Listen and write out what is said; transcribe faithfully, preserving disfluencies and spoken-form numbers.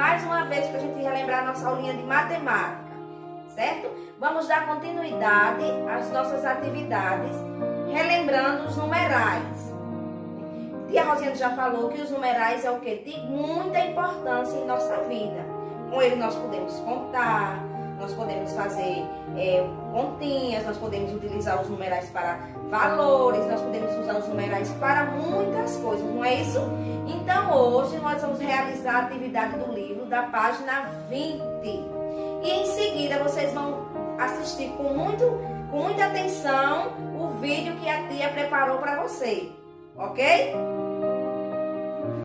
mais uma vez para a gente relembrar a nossa aulinha de matemática, certo? Vamos dar continuidade às nossas atividades, relembrando os numerais. Tia Rosiane já falou que os numerais é o que? De muita importância em nossa vida. Com ele nós podemos contar, nós podemos fazer é, continhas, nós podemos utilizar os numerais para valores, nós podemos usar os numerais para muitas coisas, não é isso? Então hoje nós vamos realizar a atividade do livro da página vinte. E em seguida vocês vão assistir com, muito, com muita atenção o vídeo que a tia preparou para você, ok?